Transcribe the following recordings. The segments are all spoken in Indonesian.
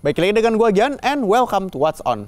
Baik lagi dengan gua Gian, and welcome to What's On.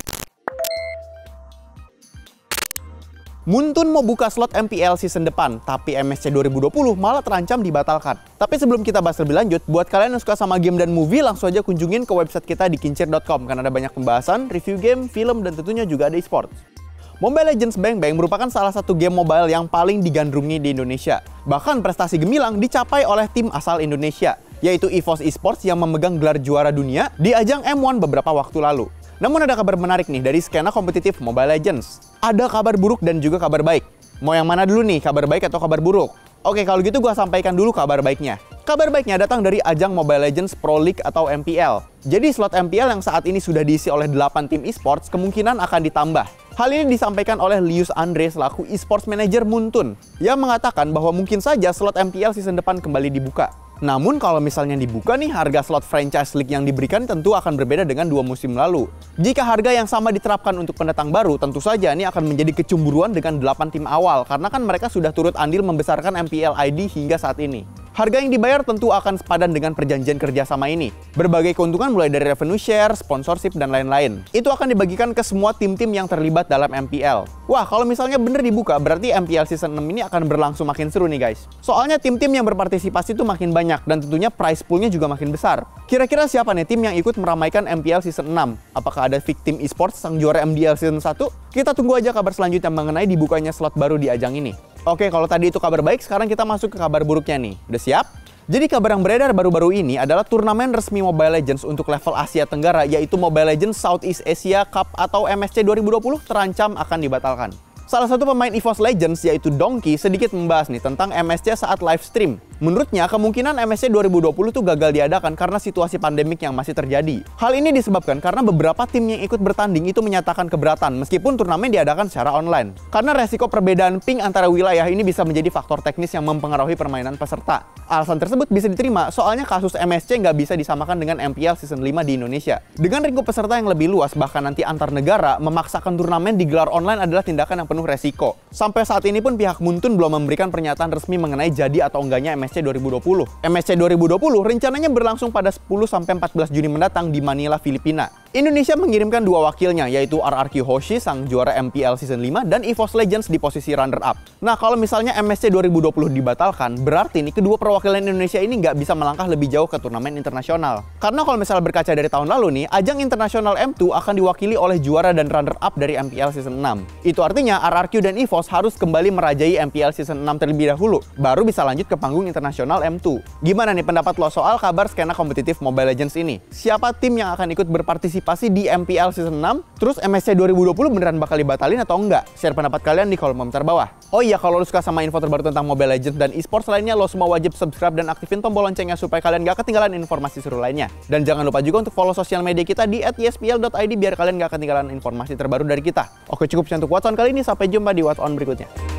Muntun mau buka slot MPL season depan, tapi MSC 2020 malah terancam dibatalkan. Tapi sebelum kita bahas lebih lanjut, buat kalian yang suka sama game dan movie, langsung aja kunjungin ke website kita di kincir.com karena ada banyak pembahasan, review game, film, dan tentunya juga ada e-sports. Mobile Legends Bang Bang merupakan salah satu game mobile yang paling digandrungi di Indonesia. Bahkan prestasi gemilang dicapai oleh tim asal Indonesia, yaitu EVOS Esports yang memegang gelar juara dunia di ajang M1 beberapa waktu lalu. Namun ada kabar menarik nih dari skena kompetitif Mobile Legends. Ada kabar buruk dan juga kabar baik. Mau yang mana dulu nih, kabar baik atau kabar buruk? Oke, kalau gitu gua sampaikan dulu kabar baiknya. Kabar baiknya datang dari ajang Mobile Legends Pro League atau MPL. Jadi slot MPL yang saat ini sudah diisi oleh 8 tim esports kemungkinan akan ditambah. Hal ini disampaikan oleh Lius Andre selaku esports manager Muntun, yang mengatakan bahwa mungkin saja slot MPL season depan kembali dibuka. Namun kalau misalnya dibuka nih, harga slot franchise league yang diberikan tentu akan berbeda dengan 2 musim lalu. Jika harga yang sama diterapkan untuk pendatang baru, tentu saja ini akan menjadi kecemburuan dengan 8 tim awal, karena kan mereka sudah turut andil membesarkan MPL ID hingga saat ini. Harga yang dibayar tentu akan sepadan dengan perjanjian kerjasama ini. Berbagai keuntungan mulai dari revenue share, sponsorship, dan lain-lain. Itu akan dibagikan ke semua tim-tim yang terlibat dalam MPL. Wah, kalau misalnya bener dibuka, berarti MPL Season 6 ini akan berlangsung makin seru nih guys. Soalnya tim-tim yang berpartisipasi itu makin banyak, dan tentunya prize poolnya juga makin besar. Kira-kira siapa nih tim yang ikut meramaikan MPL Season 6? Apakah ada Victim Esports sang juara MDL Season 1? Kita tunggu aja kabar selanjutnya mengenai dibukanya slot baru di ajang ini. Oke, kalau tadi itu kabar baik, sekarang kita masuk ke kabar buruknya nih. Udah siap? Jadi kabar yang beredar baru-baru ini adalah turnamen resmi Mobile Legends untuk level Asia Tenggara, yaitu Mobile Legends Southeast Asia Cup atau MSC 2020 terancam akan dibatalkan. Salah satu pemain EVOS Legends yaitu Donkey sedikit membahas nih tentang MSC saat live stream. Menurutnya kemungkinan MSC 2020 tuh gagal diadakan karena situasi pandemik yang masih terjadi. Hal ini disebabkan karena beberapa tim yang ikut bertanding itu menyatakan keberatan meskipun turnamen diadakan secara online. Karena resiko perbedaan ping antara wilayah ini bisa menjadi faktor teknis yang mempengaruhi permainan peserta. Alasan tersebut bisa diterima soalnya kasus MSC nggak bisa disamakan dengan MPL Season 5 di Indonesia. Dengan lingkup peserta yang lebih luas, bahkan nanti antar negara, memaksakan turnamen digelar online adalah tindakan yang penuh resiko. Sampai saat ini pun pihak Muntun belum memberikan pernyataan resmi mengenai jadi atau enggaknya MSC 2020. MSC 2020 rencananya berlangsung pada 10-14 Juni mendatang di Manila, Filipina. Indonesia mengirimkan 2 wakilnya, yaitu RRQ Hoshi sang juara MPL Season 5 dan EVOS Legends di posisi runner-up. Nah, kalau misalnya MSC 2020 dibatalkan, berarti nih kedua perwakilan Indonesia ini nggak bisa melangkah lebih jauh ke turnamen internasional. Karena kalau misalnya berkaca dari tahun lalu nih, ajang internasional M2 akan diwakili oleh juara dan runner-up dari MPL Season 6. Itu artinya RRQ dan EVOS harus kembali merajai MPL Season 6 terlebih dahulu, baru bisa lanjut ke panggung internasional M2. Gimana nih pendapat lo soal kabar skena kompetitif Mobile Legends ini? Siapa tim yang akan ikut berpartisipasi di MPL Season 6? Terus MSC 2020 beneran bakal dibatalin atau enggak? Share pendapat kalian di kolom komentar bawah. Oh iya, kalau lo suka sama info terbaru tentang Mobile Legends dan esports lainnya, lo semua wajib subscribe dan aktifin tombol loncengnya supaya kalian gak ketinggalan informasi seru lainnya. Dan jangan lupa juga untuk follow sosial media kita di @yspl.id biar kalian gak ketinggalan informasi terbaru dari kita. Oke, cukup untuk What's On kali ini. Sampai jumpa di What's On berikutnya.